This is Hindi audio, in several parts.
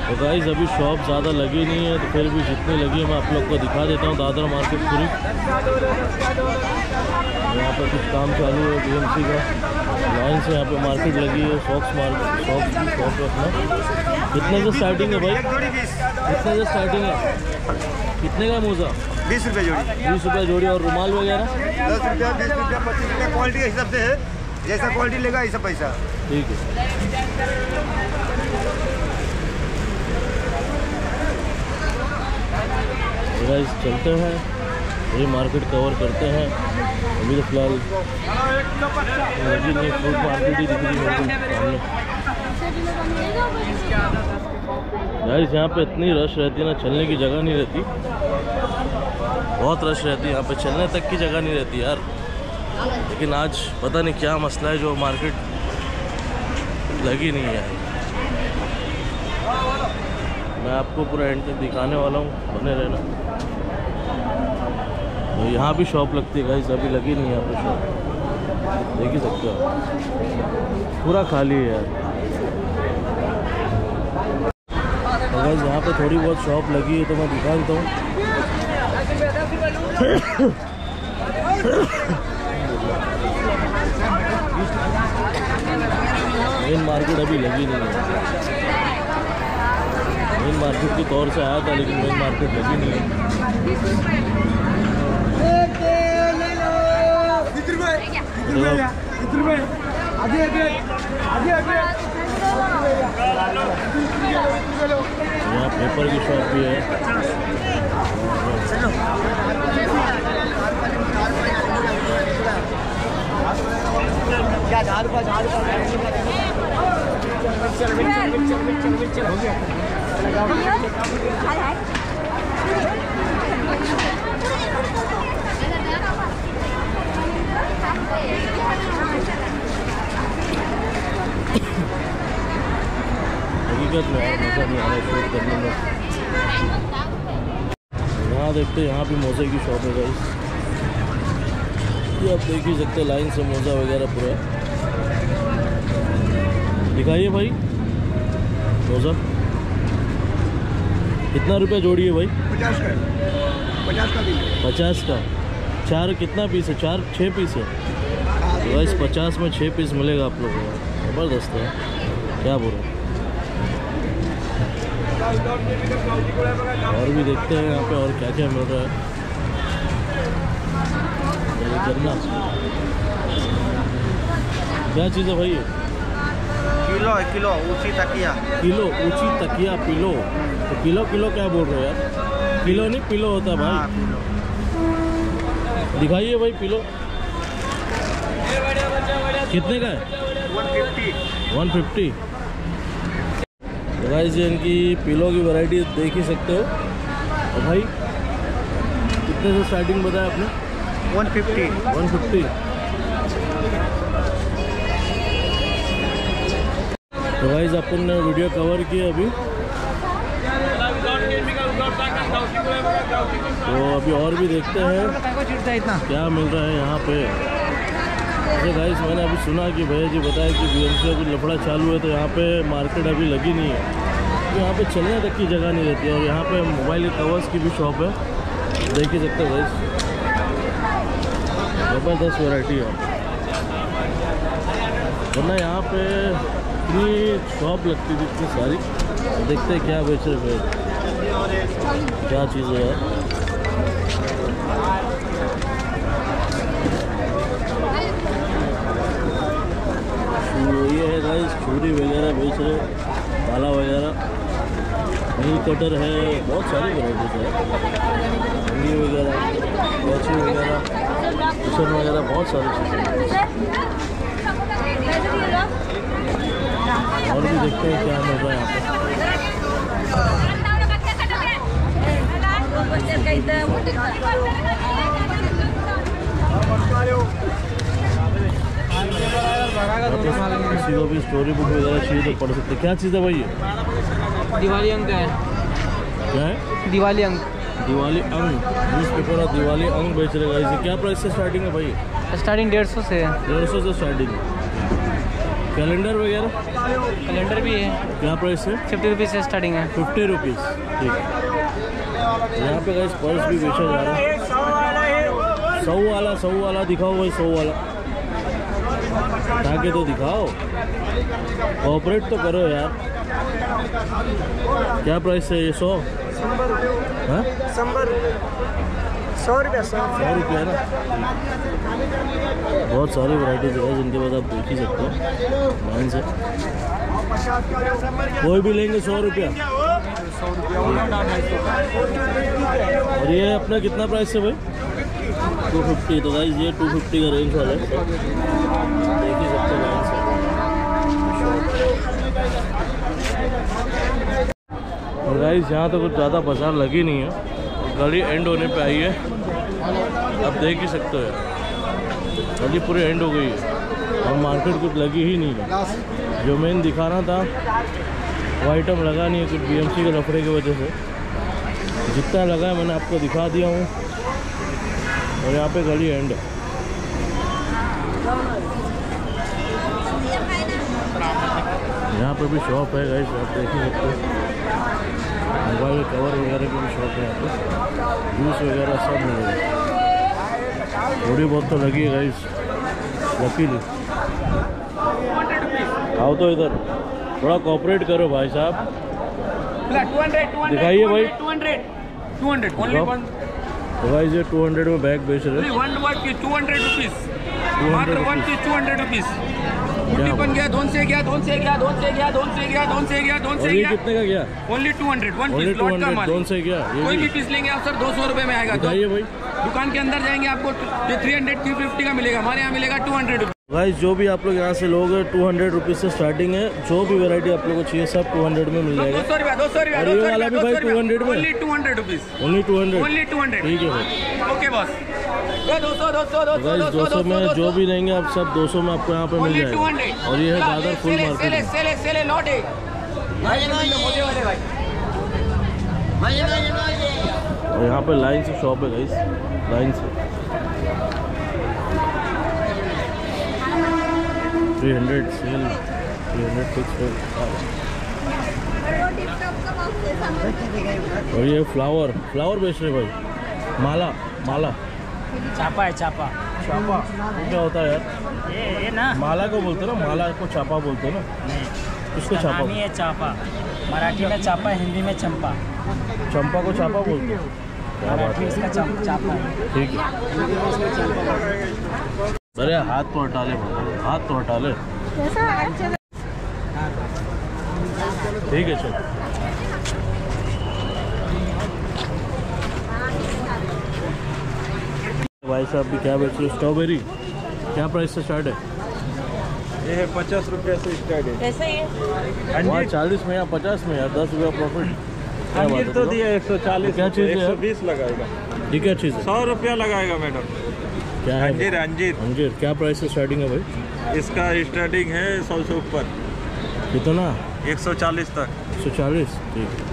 तो गाइस अभी शॉप ज़्यादा लगी नहीं है, तो फिर भी जितनी लगी है मैं आप लोग को दिखा देता हूँ। दादर मार्केट पूरी यहाँ पर कुछ काम चालू है BMC का, लाइन से यहाँ पे मार्केट लगी है। सॉक्स मार्केट, सॉक्स की शॉप है अपना। कितने से स्टार्टिंग है भाई? कितने से स्टार्टिंग है? कितने का मोजा? 20 रुपये जोड़ी। 20 रुपये जोड़ी। और रुमाल वगैरह 10 रुपया, 20 रुपया, 25 रुपया, क्वालिटी के हिसाब से है। जैसा क्वालिटी लेगा ऐसा पैसा। ठीक है। गाइस चलते हैं, ये मार्केट कवर करते हैं। अभी तो फिलहाल नहीं, फ्रूट मार्केट ही दिख रही है सामने। गाइस यहाँ पे इतनी रश रहती है ना, चलने की जगह नहीं रहती। बहुत रश रहती है यहाँ पे, चलने तक की जगह नहीं रहती यार। लेकिन आज पता नहीं क्या मसला है, जो मार्केट लगी नहीं है। मैं आपको पूरा एंड तक दिखाने वाला हूँ, बने रहना। तो यहाँ भी शॉप लगती है गाइस, अभी लगी नहीं है यहाँ पे शॉप, देख ही सकते हो। पूरा खाली है यार। तो गाइस यहाँ पे थोड़ी बहुत शॉप लगी है, तो मैं दिखा देता हूँ। मेन मार्केट अभी लगी नहीं है। मेन मार्केट के तौर से आया था, लेकिन मेन मार्केट लगी नहीं है। यहाँ पेपर की शॉप भी है। हकीकत में मज़ा नहीं आ रहा शूट करने में। यहाँ देखते हैं, यहाँ भी मोज़े की शॉप है गाइस। ये आप देख ही सकते हैं, लाइन से मोज़ा वगैरह पूरा। दिखाइए भाई मोज़ा कितना रुपया जोड़ी है भाई? 50 का। 50 का भी। 50 का। 4 कितना पीस है? 6 पीस है। तो गाइस 50 में 6 पीस मिलेगा आप लोगों को। ज़बरदस्त है, क्या बोल रहे हैं। और भी देखते हैं यहाँ पे और क्या क्या मिल रहा है। करना क्या चीज़ है भाई? ये किलो ऊंची तकिया। किलो ऊंची तकिया पिलो। तो किलो क्या बोल रहे हो यार? किलो नहीं पिलो होता है भाई। दिखाइए भाई पिलो कितने का है? 150। तो गाइस ये इनकी पिलो की वैरायटी देख ही सकते हो। और भाई कितने से स्टार्टिंग बताया आपने? 150। तो गाइस अपन ने वीडियो कवर की अभी, तो अभी और भी देखते हैं क्या मिल रहा है यहाँ पे। तो गाइस मैंने अभी सुना कि भैया जी बताया कि BMC का कुछ लफड़ा चालू है, तो यहाँ पे मार्केट अभी लगी नहीं है, तो यहाँ पे चलने तक की जगह नहीं रहती है। और यहाँ पे मोबाइल कवर्स की भी शॉप है, देख ही सकते हो गाइस। ज़बरदस्त वैरायटी है। वरना यहाँ पे इतनी शॉप लगती थी, इतनी सारी। देखते हैं क्या बेच रहे हैं, क्या चीज़ है यार। ये है गाइस, छुरी वगैरह बेच रहे, ताला वगैरह, नील कटर है, बहुत सारी वैराइटीज है। अंगी वगैरह, कैची वगैरह, किचन वगैरह, बहुत सारी चीज़ें। और भी देखते हैं क्या मिल रहा है यहाँ पे। किसी को भी स्टोरी बुक वगैरह चाहिए तो पढ़ सकते। क्या चीज़ है भाई ये? दिवाली अंक है। क्या है? दिवाली अंक। दिवाली अंक न्यूज़पेपर और दिवाली अंक बेच रहे हैं। क्या प्राइस से स्टार्टिंग है भाई? स्टार्टिंग 150 से है। 150 से स्टार्टिंग है। कैलेंडर वगैरह कैलेंडर भी है, क्या प्राइस है? 50 रुपीज़ से स्टार्टिंग है। 50 रुपीज़। ठीक है। यहाँ पे गाइस पर्स भी बेचा जा रहा है। 100 वाला दिखाओ भाई, 100 वाला ताकि तो दिखाओ, कोऑपरेट तो करो यार। क्या प्राइस है ये? 100 हाँ 100 रुपया 100 रुपया ना। बहुत सारी वैरायटीज है जिनके बाद आप देख ही सकते हो लाइन से। कोई भी लेंगे 100 रुपया। और ये अपना कितना प्राइस है भाई? 250। तो गाइस ये 250 का रेंज वाला है, देख ही सकते हो लाइन से। और गाइस यहाँ तो कुछ ज़्यादा बाजार लगी नहीं है, गली एंड होने पे आई है। आप देख ही सकते हो यार, गली पूरी एंड हो गई है और मार्केट कुछ लगी ही नहीं है। जो मेन दिखाना था वो आइटम लगा नहीं है, कुछ बीएमसी के लफड़े की वजह से। जितना लगा है मैंने आपको दिखा दिया हूँ। और यहाँ पे गली एंड है। यहाँ पे भी शॉप है गाइस, आप देख ही सकते हो। मोबाइल कवर वगैरह की भी शॉप है यहाँ पे, जूस वगैरह सब मिलेगा। थोड़ी बहुत तो लगी है गाइस, लकीली। आओ तो इधर, थोड़ा कोऑपरेट करो भाई साहब। दिखाइए भाई। 200 only one. तो गाइस ये 200 में बैग बेच रहे हैं। One word की 200 रुपीस, मात्र 1 की 200 रुपीस। मुट्ठी बन गया, दोन से गया, दोन से गया, दोन से गया, दोन से गया, दोन से गया, दोन से और ये गया। कितने का गया? Only 200, one only piece lot का 200 माल। दोन से गया। कोई भी पीस लेंगे आप सर 200 रुपए में आएगा। दिखाइए भाई। दुकान के अंदर जाएंगे आपको ये 300 350 का मिलेगा, हमारे यहाँ मिलेगा 200 रुपीस। गाइस जो भी आप लोग यहाँ से लोगे 200 रुपीज़ से स्टार्टिंग है। जो भी वैरायटी आप लोगों को चाहिए सब 200 में मिल जाएगा। 200 रुपया, 200 रुपया, और ये वाला भी भाई 200 में? Only 200 rupees, only 200। ओनली 200। ठीक है भाई। Okay boss. 200 200 गाइस 200 में जो भी लेंगे आप सब 200 में आपको यहाँ पे मिल जाएगा। और ये है दादर फुल मार्केट। सेले लॉट है और यहाँ पे लाइन से शॉप है गाइस, लाइन से 300 सेल, 300 फिक्स। और ये फ्लावर बेच रहे भाई, माला चापा है, चापा। चापा क्या होता है यार? ये ना माला को बोलते हैं ना, माला को चापा बोलते हैं ना। उसको चापा नामी है चापा, मराठी में चापा, हिंदी में चंपा। चंपा को चापा बोलते हैं। क्या बात है, इसका चापा है। ठीक है। अरे हाथ तो हटा ले भाई, हाथ तो हटा ले। ठीक है चल। भाई साहब भी क्या बेच रहे हो? स्ट्रॉबेरी क्या प्राइस से स्टार्ट है? ये है 50 रुपये से स्टार्ट है। कैसे है? वहाँ 40 में या 50 में यार 10 रुपया प्रॉफिट। अंजीर तो दिया 140। क्या चीज़ है? 120 लगाएगा। ठीक है चीज़ है। 100 रुपया लगाएगा मैडम। क्या है? अंजीर क्या प्राइस से स्टार्टिंग है भाई? इसका स्टार्टिंग है 100 से ऊपर, कितना? 140 तक। 140। ठीक है।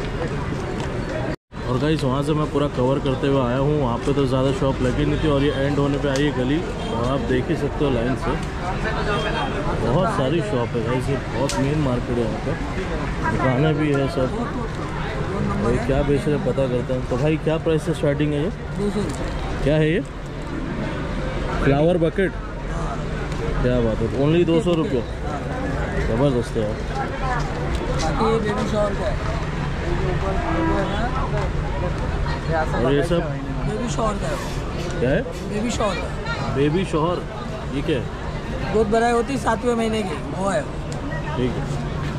और गाइस वहाँ से मैं पूरा कवर करते हुए आया हूँ। वहाँ पे तो ज़्यादा शॉप लगी नहीं थी और ये एंड होने पे आई है गली। और आप देख ही सकते हो लाइन से बहुत सारी शॉप है गाइस। ये बहुत मेन मार्केट है यहाँ पे, दुकानें भी है सब। और ये क्या बेच रहे हैं पता करते हैं। तो भाई क्या प्राइस से स्टार्टिंग है ये? 200। क्या है ये? Flower bucket. क्या बात है, ओनली 200 रुपये। ज़बरदस्त है यार। बेबी शॉवर का है। और ये सब बेबी शॉवर का है। क्या है? बेबी शॉवर का। बेबी शोहर, ये क्या है? दूध भराई होती 7वें महीने की, वो है। ठीक है।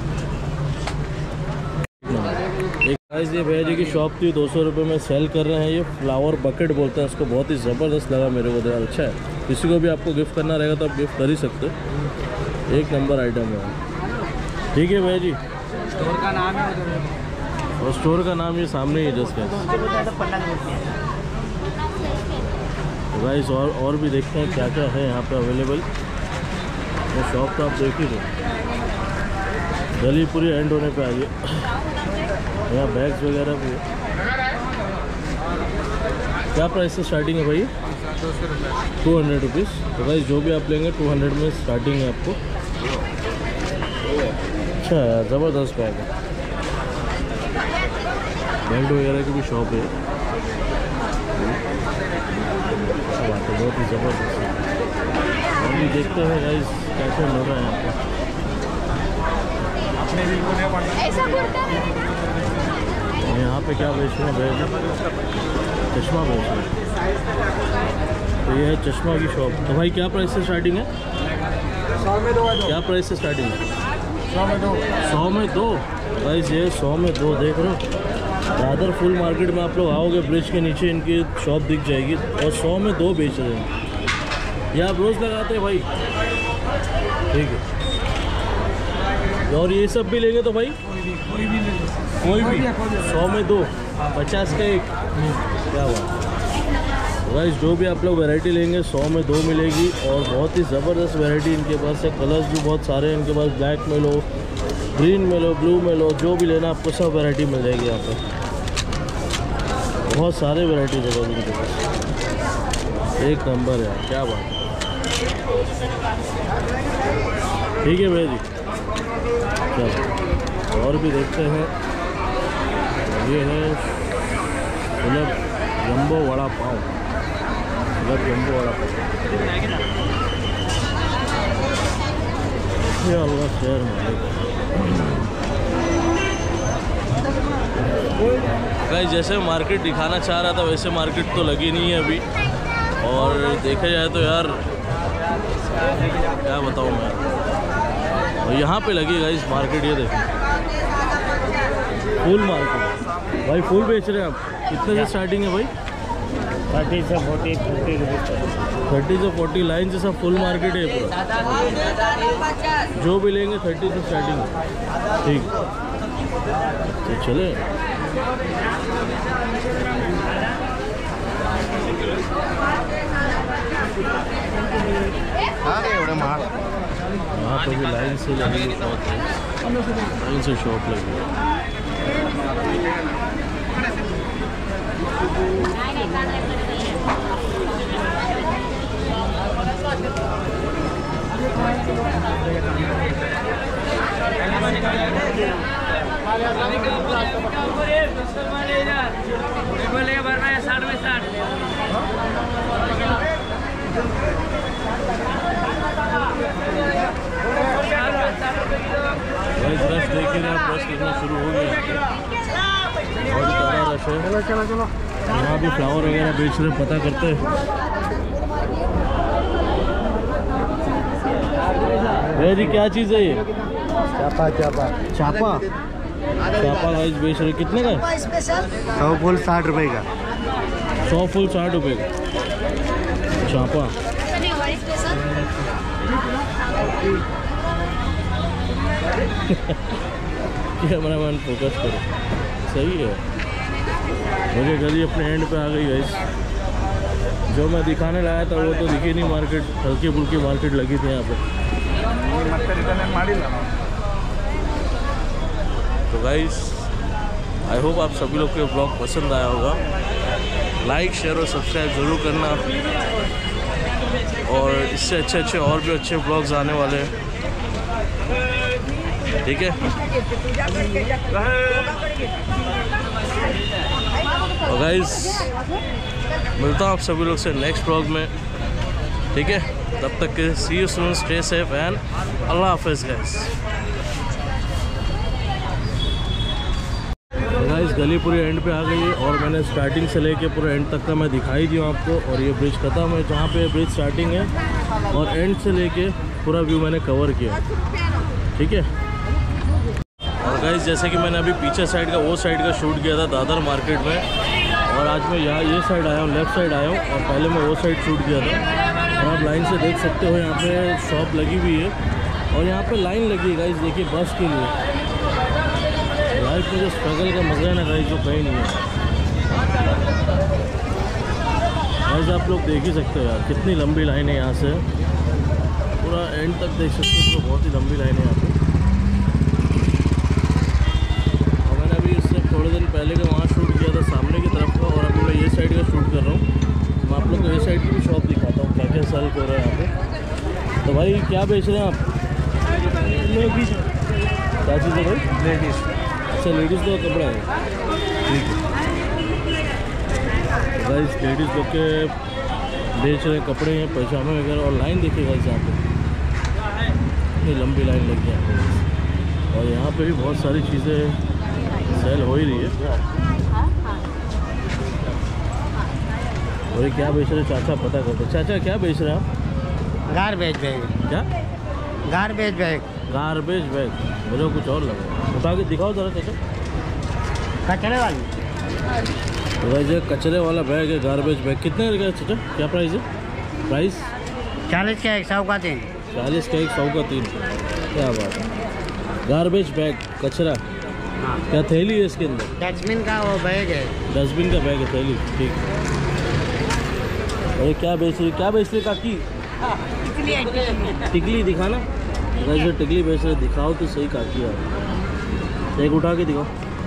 एक गाइस ये भैया जी की शॉप थी, 200 रुपये में सेल कर रहे हैं। ये फ्लावर बकेट बोलते हैं इसको। बहुत ही ज़बरदस्त लगा मेरे को, यार अच्छा है। किसी को भी आपको गिफ्ट करना रहेगा तो आप गिफ्ट कर ही सकते हो। एक नंबर आइटम है। ठीक है भैया जी। स्टोर का नाम है और स्टोर का नाम ये सामने ही है जस्ट गाइस। तो गाइस और भी देखते हैं क्या क्या है यहाँ पे अवेलेबल। वो शॉप तो आप देख ही लो, गली पूरी एंड होने पे आ गई। यहाँ बैग्स वगैरह भी है। क्या प्राइस से स्टार्टिंग है भाई? 200 रुपीज़। तो गाइस जो भी आप लेंगे 200 में स्टार्टिंग है आपको। अच्छा यार, ज़बरदस्त बैग है। बेल्ट वगैरह की भी शॉप है। बात है, बहुत ही ज़बरदस्त है। अभी देखते हैं गाइस कैसे मिल रहा है यहाँ पे। यहाँ पे क्या बेच रहे हैं भैया? चश्मा बेच रहे हैं। तो ये है चश्मा की शॉप। तो भाई क्या प्राइस से स्टार्टिंग है? 100 में 2। क्या प्राइस से स्टार्टिंग है? 100 में 2। 100 में 2 गाइस, ये 100 में 2 देख रहे हो। दादर फुल मार्केट में आप लोग आओगे, ब्रिज के नीचे इनकी शॉप दिख जाएगी और 100 में 2 बेच रहे हैं। ये आप रोज़ लगाते हैं भाई? ठीक है। और ये सब भी लेंगे तो भाई कोई भी 100 में 2, 50 का 1। क्या बात। गाइस जो भी आप लोग वैरायटी लेंगे 100 में 2 मिलेगी और बहुत ही ज़बरदस्त वैरायटी इनके पास है। कलर्स भी बहुत सारे हैं इनके पास। ब्लैक में लो, ग्रीन में लो, ब्लू में लो, जो भी लेना आपको सब वैरायटी मिल जाएगी यहाँ पे। बहुत सारे वैरायटीज है इनके पास। एक नंबर है, क्या बात है। ठीक है भैया जी, चलो और भी देखते हैं। ये है सुलभ जम्बो वड़ा पाव। सुलभ जम्बो वड़ा पाव ये अल्लाह शहर मालिक। गाइस जैसे मार्केट दिखाना चाह रहा था वैसे मार्केट तो लगी नहीं है अभी। और देखा जाए तो यार क्या बताऊँ मैं, और यहाँ पे लगी गाइस मार्केट। ये देखो फूल मार्केट भाई, फूल बेच रहे हैं आप। कितने से स्टार्टिंग है भाई? 30 से 40 रुपीज़। 30 से 40 लाइन से सब फुल मार्केट है पूरा। जो भी लेंगे 30 से स्टार्टिंग। ठीक तो चले। यहाँ पे भी लाइन से लगी, लाइन से शॉप लगी। भरना है 60 में 60। रश देखिए ना, रश कितना शुरू हो गया। बहुत ज़्यादा रश है। चलो यहाँ भी फ्लावर वगैरह बेच रहे, पता करते हैं। भैया जी क्या चीज़ है ये? चापा। चापा गाइस बेच रहे। कितने का? 100 फुल 60 रुपये का। 100 फुल 60 रुपये का चापा। कैमरामैन फोकस करो। सही है। मुझे गली अपने एंड पे आ गई गाइस। जो मैं दिखाने लाया था वो तो दिखी नहीं मार्केट। हल्की फुल्की मार्केट लगी थी यहाँ पे। तो गाइस आई होप आप सभी लोग को ब्लॉग पसंद आया होगा। लाइक शेयर और सब्सक्राइब ज़रूर करना। और इससे अच्छे और भी अच्छे ब्लॉग्स आने वाले हैं। ठीक है। और गाइस मिलता हूँ आप सभी लोग से नेक्स्ट ब्लॉग में। ठीक है, तब तक के see you soon, stay safe and अल्लाह हाफिज़ गाइस। गाइस गली पूरी एंड पे आ गई है और मैंने स्टार्टिंग से लेके पूरे एंड तक का मैं दिखाई दिया आपको। और ये ब्रिज ख़त्म है, जहाँ पे ब्रिज स्टार्टिंग है और एंड से लेके पूरा व्यू मैंने कवर किया। ठीक है। और गाइस जैसे कि मैंने अभी पीछे साइड का वो साइड का शूट किया था दादर मार्केट में, और आज मैं यहाँ ये साइड आया हूँ, लेफ़्ट साइड आया हूँ, और पहले मैं वो साइड शूट किया था। और आप लाइन से देख सकते हो यहाँ पे शॉप लगी हुई है और यहाँ पे लाइन लगी है गाइस। देखिए बस के लिए। लाइफ में जो स्ट्रगल का मज़ा है ना गाइस, जो कहीं नहीं है। गाइस आप लोग देख ही सकते हो यार कितनी लंबी लाइन है यहाँ से, पूरा एंड तक देख सकते हो। तो बहुत ही लंबी लाइन है यहाँ पे। और मैंने अभी इससे थोड़े दिन पहले का वहाँ शूट किया था सामने की तरफ का, और अभी मैं ये साइड का शूट कर रहा हूँ। मैं आप लोग को ये साइड की भी शॉप दिखाता हूँ क्या क्या सेल हो रहा है यहाँ पे। तो भाई क्या बेच रहे हैं आप? क्या चीज़ है भाई? लेडीज। अच्छा लेडीज़ का कपड़ा है, ठीक है गाइस। लेडीज़ लोग के बेच रहे कपड़े हैं, पैजामे वगैरह। और लाइन देखिए गाइस, यहाँ पे इतनी लंबी लाइन लग गई है। और यहाँ पे भी बहुत सारी चीज़ें सेल हो ही रही है। और ये क्या बेच रहे चाचा, पता करते। चाचा क्या बेच रहे हैं आप? Garbage bag. क्या? Garbage bag. Garbage bag. मुझे कुछ और लगा, उठा के दिखाओ ज़रा चाचा। कचरे वाली। तो वैसे कचरे वाला बैग है, गार्बेज बैग। कितने का चाचा, क्या प्राइस है? प्राइस 40 का 100 का 3। 40 का 100 का 3। क्या बात है। गार्बेज बैग, कचरा। क्या थैली है इसके अंदर? डस्टबिन का वो बैग है। डस्टबिन का बैग है, थैली, ठीक है। और ये क्या बेच रही, क्या बेच रही काकी? टिकली दिखाना। वैसे टिकली बेच रहे, दिखाओ तो सही काकी यार, एक उठा के दिखाओ।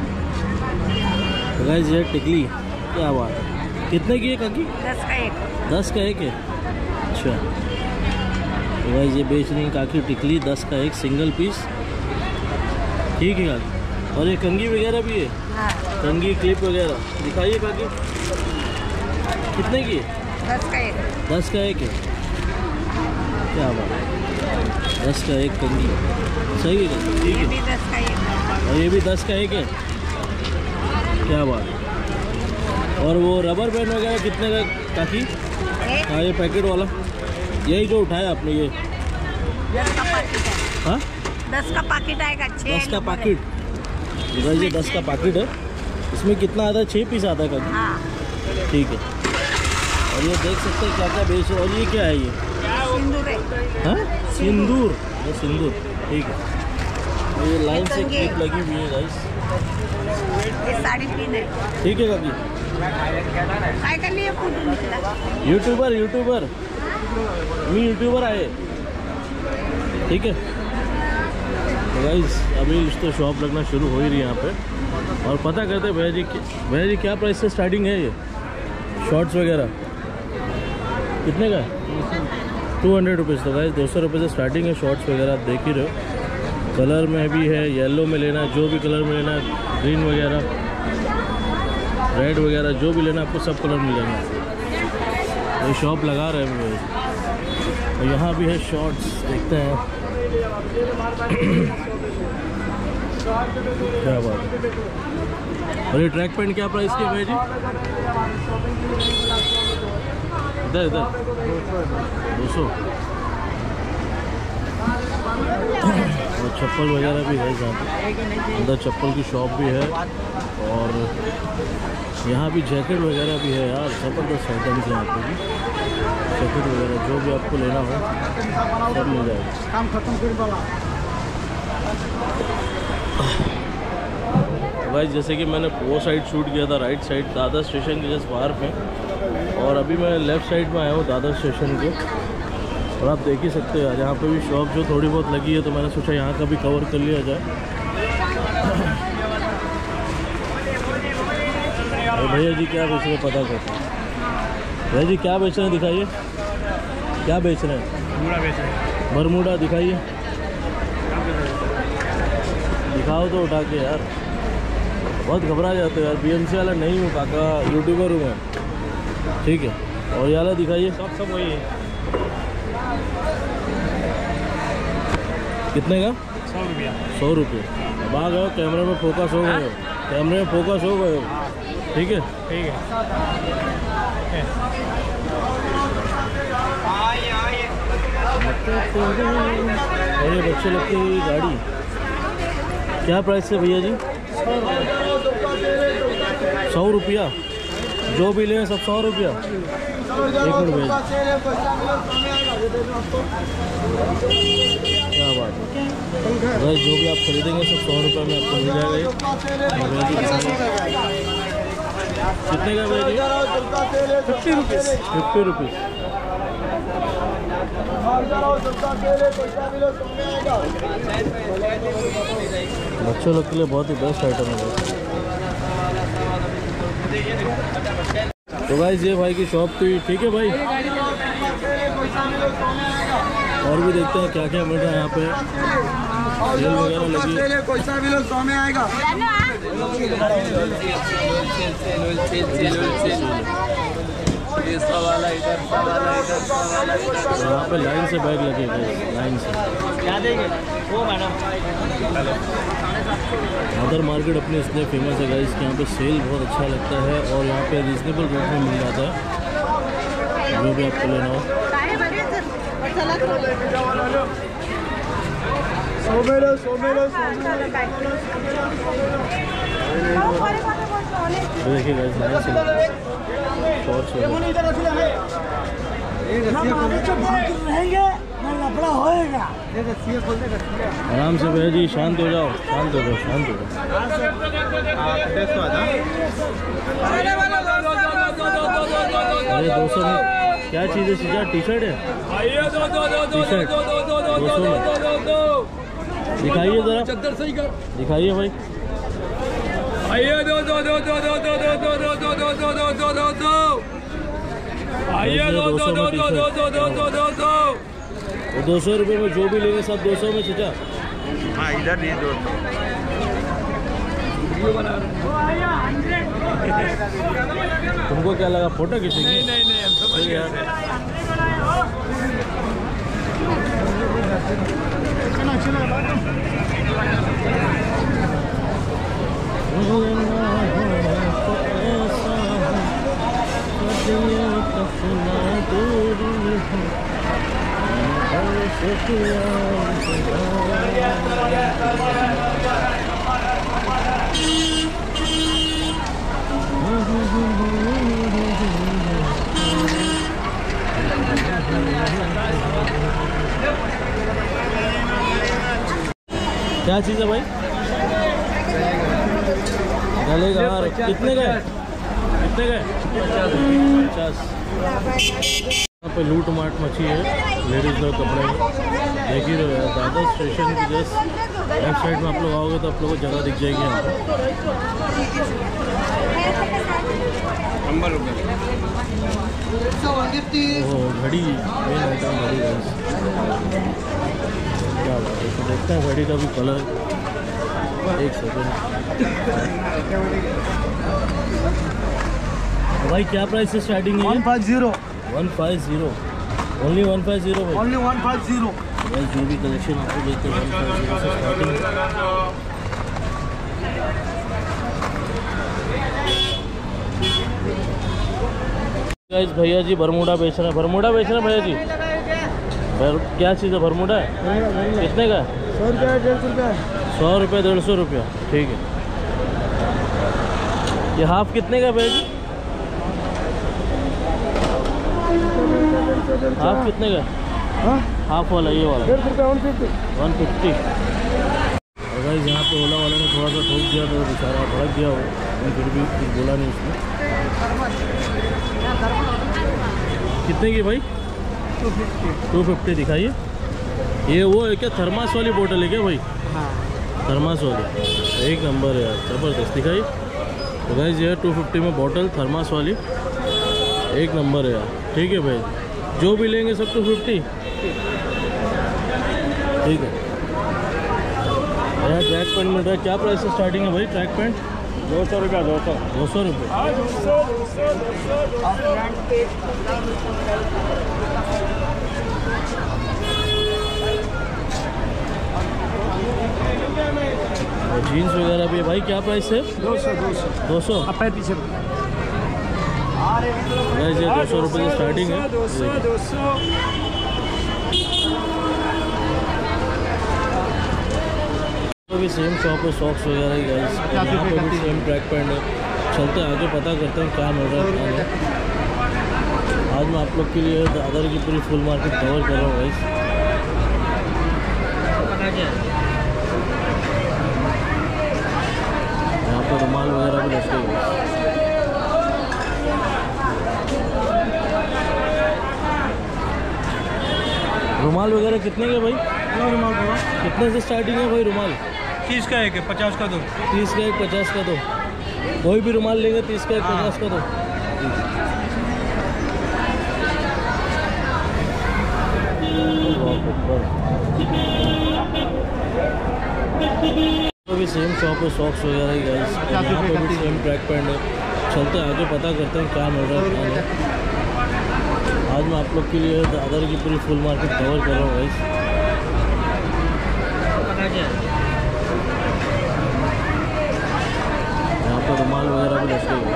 तो गाइस ये टिकली, क्या बात है। कितने की है काकी? 10 का 1। 10 का 1 है। अच्छा तो गाइस ये बेच रही है काकी टिकली, 10 का 1 सिंगल पीस, ठीक है काकी। और ये कंघी वगैरह भी है, कंघी क्लिप वगैरह दिखाइए काकी। कितने की है? 10 का 1। 10 का 1 है। क्या बात है, 10 का 1 कंघी, सही है काकी, ठीक ये है। भी 10 का 1। और ये भी 10 का 1 है। क्या बात है। और वो रबर बैंड वगैरह कितने का काकी? हाँ ये पैकेट वाला, यही जो उठाया आपने ये? 10 का पैकेट है। हाँ 10 का पैकेट आएगा, 6। 10 का पैकेट। ये 10 का पैकेट है। इसमें कितना आता है? 6 पीस आता है काकी, हाँ। ठीक है। और ये देख सकते हैं क्या क्या बेच रहे हैं। और ये क्या है? ये सिंदूर है। हाँ सिंदूर, ये सिंदूर, ठीक है। ये लाइन से क्लिप लगी हुई है गाइस, ये 3.5 है। ठीक है काकी। काय करनी है फोटो निकला? यूट्यूबर मी यूट्यूबर आहे, ठीक है। तो गाइस अभी तो शॉप लगना शुरू हो ही रही है यहाँ पे। और पता करते हैं भैया जी क्या प्राइस से स्टार्टिंग है ये शॉर्ट्स वगैरह? कितने का है? 200 रुपीज़। तो गाइस 200 रुपये से स्टार्टिंग है शॉर्ट्स वगैरह, आप देख ही रहे हो। कलर में भी है, येलो में लेना है जो भी कलर में लेना है, ग्रीन वगैरह, रेड वगैरह, जो भी लेना आपको सब कलर मिलेंगे। ये शॉप लगा रहे हैं भैया। और यहाँ भी है शॉर्ट्स, देखते हैं क्या बात है। और ये ट्रैक पैंट क्या प्राइस की है भैया जी? इधर 200। और चप्पल वगैरह भी है यहाँ पे, अंदर चप्पल की शॉप भी है। और यहाँ भी जैकेट वगैरह भी है यार, ज़बरदस्त आइटम्स हैं यहाँ पे भी। जैकेट वगैरह जो भी आपको लेना हो सब मिल जाएगा। काम खत्म कर। भाई जैसे कि मैंने वो साइड शूट किया था, राइट साइड दादर स्टेशन के जस्ट बाहर पे, और अभी मैं लेफ़्ट साइड में आया हूँ दादर स्टेशन के। और आप देख ही सकते हो यार यहाँ पे भी शॉप जो थोड़ी बहुत लगी है, तो मैंने सोचा यहाँ का भी कवर कर लिया जाए। और भैया जी क्या बेच रहे हैं पता करते हैं। भैया जी क्या बेच रहे हैं, दिखाइए क्या बेच रहे हैं? बरमूडा बेच रहे हैं। बरमूडा दिखाइए, दिखाओ तो उठा के यार, बहुत घबरा जाते हो यार। BMC वाला नहीं हूँ काका, यूट्यूबर हूँ मैं, ठीक है। और ये वाला दिखाइए, सब वही है। कितने का? 100 रुपया। 100 रुपये। अब आ गए, कैमरे में फोकस हो गए हो, कैमरे में फोकस हो गए हो, ठीक है। ठीक है। और ये बच्चे लोग की गाड़ी क्या प्राइस है भैया जी? 100 रुपया। जो भी लें सब 100 रुपया। एक मिनट भैया, क्या बात है। अगर जो भी आप खरीदेंगे सब 100 रुपये में आपको मिल जाएगा। कितने का भैया जी? 50 रुपीज़। 50 रुपीज़। बच्चों लोग के लिए बहुत ही बेस्ट आइटम है। तो गाइस ये भाई की शॉप थी, ठीक है भाई। और भी देखते हैं क्या क्या मिल रहा है यहाँ पे। सेल वगैरह लगी है। कोई सा भी लो 100 में आएगा। यहाँ पे लाइन से बैग लगे गए, लाइन से। क्या देंगे वो मैडम? अदर मार्केट अपनी इसलिए फेमस है गाइस कि यहाँ पे सेल बहुत अच्छा लगता है और यहाँ पे रीजनेबल रेट में मिल जाता है जो भी आपको लेना हो। 100 में लो 100 में लो। देखिए गाइस लाइन से शॉर्ट्स आराम से भैया जी, शांत हो जाओ, शांत हो जाओ, शांत हो जाओ। अरे 200 में क्या चीज़ है सीधा? टी शर्ट है, टी शर्ट 200 में। दिखाइए ज़रा, दिखाइए भाई। आइए दो आइए 200 रुपये में जो भी लेंगे सब 200 में चचा। हाँ इधर नहीं 200। तुमको क्या लगा फोटो खींचेंगे? नहीं हम समझ गए। क्या चीज़ है भाई? गले का हार कितने का है? कितने का है? 50। यहाँ पे लूट मार्ट मची है लेडीज़ लोग कपड़े में। देखिए दादर स्टेशन की जस्ट लेफ्ट साइड में आप लोग आओगे तो आप लोगों को जगह दिख जाएगी यहाँ पर। वो घड़ी मेन आइटम घड़ी है। क्या बात है, तो देखते हैं घड़ी का भी कलर। एक सेकेंड भाई, क्या प्राइस से स्टार्टिंग है? 150 150 ओनली 150 भाई। ओनली 150। भाई जो भी कलेक्शन आपको देते हैं 150 से स्टार्टिंग। गाइस भैया जी बरमूडा बेच रहे हैं, बरमूडा बेच रहे हैं भैया जी। क्या चीज़ है बरमूडा? कितने का? 100 रुपया 150 रुपया। 100 रुपये 150 रुपया, ठीक है। ये हाफ कितने का भैया जी? हाफ कितने का? हाफ वाला ये वाला 150। और गाइस यहाँ पे ओला वाले ने थोड़ा सा ठोक दिया तो बेचारा भड़क गया वो, लेकिन फिर भी कुछ बोला नहीं उसने। कितने की भाई? 250 दिखाइए। ये वो है क्या, थर्मास वाली बोतल है क्या भाई? थर्मास वाली, एक नंबर है यार, ज़बरदस्त। दिखाइए तो गाइस ये 250 में बोतल थर्मास वाली, एक नंबर है यार। ठीक है भाई, जो भी लेंगे सब 250, ठीक है। यहाँ ट्रैक पैंट मिल रहा है, क्या प्राइस से स्टार्टिंग है भाई ट्रैक पैंट? 200 रुपया 200 रुपये। और जीन्स वगैरह भी है भाई, क्या प्राइस है? 200 पीछे गाइस ये 200 रुपये से स्टार्टिंग है। 200 तो भी सेम शॉप है, सॉक्स वगैरह ही गाइस। यहाँ पे भी सेम ट्रैक पैंट है। चलते हैं आगे, पता करते हैं क्या मिल रहा है क्या नहीं। आज मैं आप लोग के लिए दादर की पूरी फुल मार्केट कवर कर रहा हूँ गाइस। यहाँ पर रुमाल वगैरह भी रखे हुए हैं। रुमाल वगैरह कितने के भाई? रुमाल कितने से स्टार्टिंग है भाई रुमाल? 30 का एक है, 50 का दो। 30 का एक, 50 का दो। कोई भी रुमाल लेंगे 30 का एक, 50 का दो। ठीक है। तो भी सेम शॉप है, सॉक्स वगैरह ही गाइस, यहाँ पे भी सेम ट्रैक पैंट है। चलते आगे पता करते हैं क्या मिल रहा है क्या नहीं। आज मैं आप लोग के लिए दादर की पूरी फुल मार्केट कवर कर रहा हूँ गाइस। यहाँ पर रुमाल वगैरह भी रखे हुए हैं।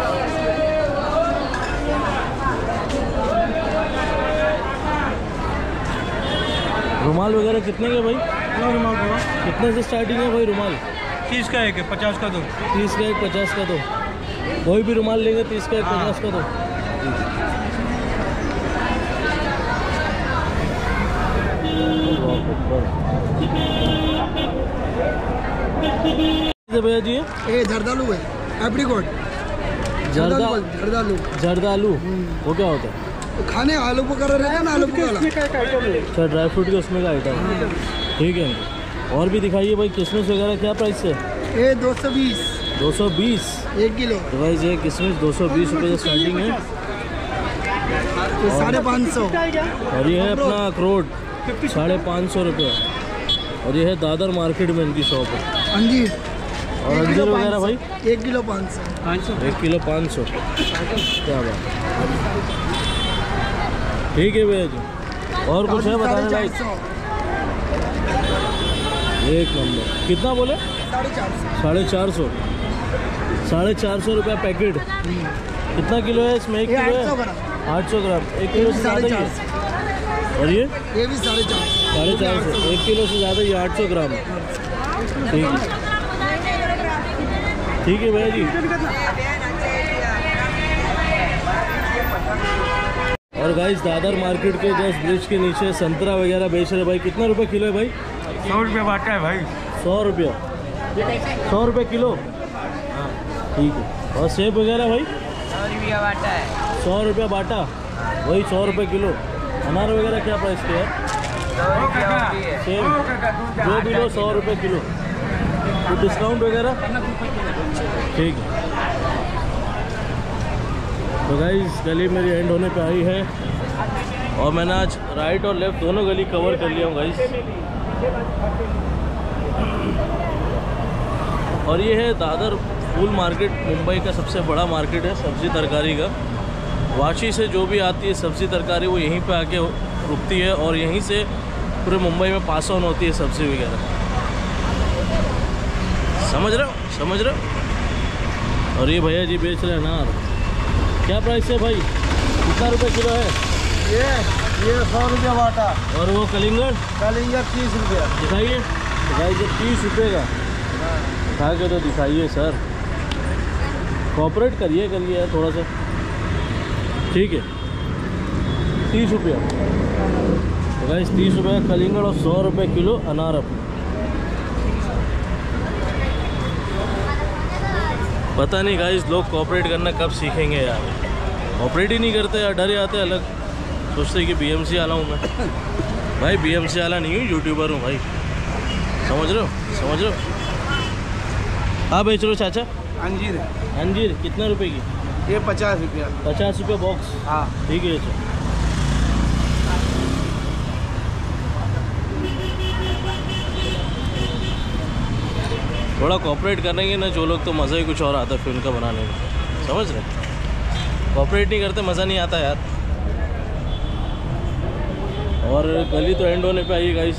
रुमाल वगैरह कितने के भाई? रुमाल कितने से स्टार्टिंग है भाई रुमाल? 30 का एक है, 50 का दो। 30 का एक, 50 का दो। कोई भी रुमाल लेंगे 30 का एक, 50 का दो। भैया जी ये जर्दालू है, एप्रिकॉट। जर्दालू जर्दालू वो क्या होता है? खाने आलू वगैरह रहता है ना, आलू वगैरह। अच्छा, ड्राई फ्रूट के उसमें का आइटम है। ठीक है, और भी दिखाइए भाई। किशमिश वगैरह क्या प्राइस है? ये 220 220 1 किलो। तो भाई ये किशमिश 220 रुपये से स्टार्टिंग है। 550। और ये है अपना अखरोट 550 रुपये। और ये है दादर मार्केट में इनकी शॉप है। अंजीर और अंजीर वगैरह भाई 1 किलो 500। 1 किलो 500। क्या बात, ठीक है भैया जी। और कुछ है बताने लायक? 450। एक नंबर। कितना बोले? 450। 450 रुपया पैकेट। कितना किलो है इसमें? 1 किलो है? 800 ग्राम। 1 किलो से ज़्यादा ही है। और ये भी 450। 450। 1 किलो से ज़्यादा ही 800 ग्राम है। ठीक है, ठीक है भैया जी। और गाइस दादर मार्केट के जस्ट ब्रिज के नीचे संतरा वगैरह बेच रहे भाई। कितना रुपए किलो है भाई? 100 रुपये बाटा है भाई। 100 रुपया। 100 रुपये किलो। ठीक है। और सेब वगैरह भाई 100 रुपया बाटा है। 100 रुपया बाटा, वही 100 रुपये किलो। अनार वगैरह क्या प्राइस के है? 100 रुपया होती है। सेब जो भी लो 100 रुपये किलो। तो डिस्काउंट वगैरह? ठीक है। तो गाइस गली मेरी एंड होने पे आई है और मैंने आज राइट और लेफ्ट दोनों गली कवर कर लिया हूँ गाइस। और ये है दादर फूल मार्केट, मुंबई का सबसे बड़ा मार्केट है सब्ज़ी तरकारी का। वाशी से जो भी आती है सब्ज़ी तरकारी वो यहीं पे आके रुकती है और यहीं से पूरे मुंबई में पास ऑन होती है सब्ज़ी वगैरह। समझ रहे हो? समझ रहे हो? और ये भैया जी बेच रहे हैं अनार। क्या प्राइस है भाई? कितना रुपए किलो है? ये 100 रुपया बाटा। और वो कलिंगड़? कलिंगड़ 30 रुपया। दिखाइए भाई, जो 30 रुपये का उठा के तो दिखाइए सर। कॉपरेट करिए यार थोड़ा सा। ठीक है, 30 रुपया। तो गाइस 30 रुपये का कलिंगड़ और 100 रुपये किलो अनार अपने। पता नहीं गाइस लोग कॉपरेट करना कब सीखेंगे यार। कॉपरेट ही नहीं करते यार, डर जाते अलग, सोचते कि बीएमसी वाला हूँ मैं। भाई बीएमसी वाला नहीं हूँ, यूट्यूबर हूँ भाई। समझ रहे हो? समझ रहे हो? हाँ बेच रहे हो चाचा? अंजीर अंजीर कितने रुपए की? ये 50 रुपया। 50 रुपये बॉक्स। हाँ ठीक है चाचा। थोड़ा कॉपरेट करेंगे ना जो लोग तो मज़ा ही कुछ और आता है फिल्म का बनाने में। समझ रहे? कॉपरेट नहीं करते मज़ा नहीं आता यार। और गली तो एंड होने पे आई है गाइस।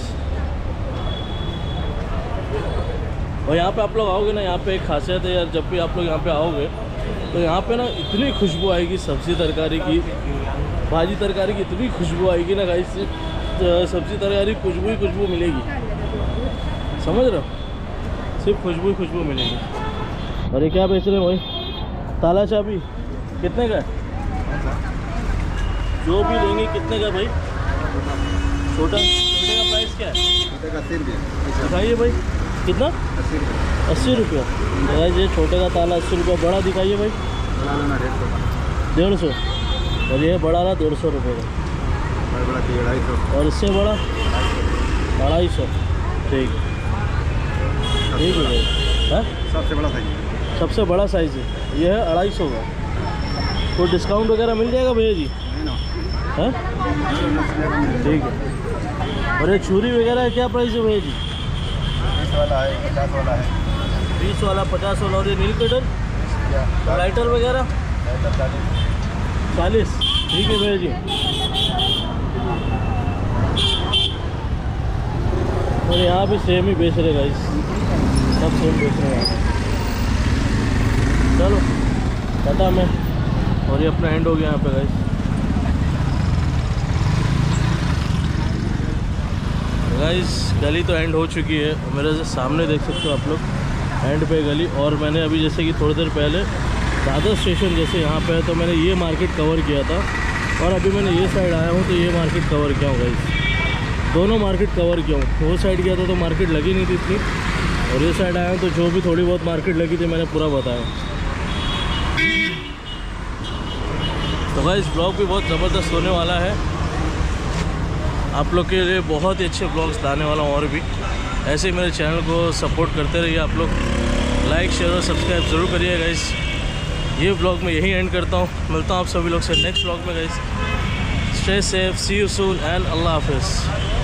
और यहाँ पे आप लोग आओगे ना, यहाँ पे एक खासियत है यार, जब भी आप लोग यहाँ पे आओगे तो यहाँ पे ना इतनी खुशबू आएगी सब्ज़ी तरकारी की, भाजी तरकारी की इतनी खुशबू आएगी ना गाइस, सब्ज़ी तरकारी खुशबू ही खुशबू मिलेगी। समझ रहे हो? सिर्फ खुशबू ही खुशबू मिलेगी। और ये क्या बेच रहे हैं भाई? ताला चाबी कितने का है? जो भी लेंगे कितने का भाई? छोटे का प्राइस क्या है? दिखाइए भाई, कितना? 80 रुपया। ये छोटे का ताला 80 रुपया। बड़ा दिखाइए भाई। 150। और ये बड़ा रहा 150 रुपये का। और इससे बड़ा 250। ठीक है, ठीक है भाई। हाँ सबसे बड़ा साइज। सबसे बड़ा साइज़ है ये है 250 का। तो डिस्काउंट वगैरह मिल जाएगा भैया जी? हाँ ठीक है। और ये छुरी वगैरह क्या प्राइस है भैया जी? वाला है, 50 वाला है, 20 वाला, 50 वाला। और ये नील कटर लाइटर वगैरह 40। ठीक है भैया जी। और यहाँ भी सेम ही बेच रहे गाइस, सब सेम बेच रहे हैं। चलो टाटा में। और ये अपना एंड हो गया यहाँ पे गाइस। गाइस गली तो एंड हो चुकी है, मेरे से सामने देख सकते हो आप लोग एंड पे गली। और मैंने अभी जैसे कि थोड़ी देर पहले दादर स्टेशन जैसे यहाँ पे है तो मैंने ये मार्केट कवर किया था, और अभी मैंने ये साइड आया हूँ तो ये मार्केट कवर किया हूँ गाइस। दोनों मार्केट कवर किया हूँ। वो साइड गया था तो मार्केट लगी नहीं थी इतनी, और ये साइड आया हूँ तो जो भी थोड़ी बहुत मार्केट लगी थी मैंने पूरा बताया। तो गाइस ब्लॉग भी बहुत ज़बरदस्त होने वाला है, आप लोग के लिए बहुत ही अच्छे ब्लॉग्स लाने वाला हूँ। और भी ऐसे ही मेरे चैनल को सपोर्ट करते रहिए आप लोग, लाइक शेयर और सब्सक्राइब ज़रूर करिए गाइस। ये ब्लॉग मैं यहीं एंड करता हूँ, मिलता हूँ आप सभी लोग से नेक्स्ट ब्लॉग में guys. Stay safe, see you soon and अल्लाह हाफिज़।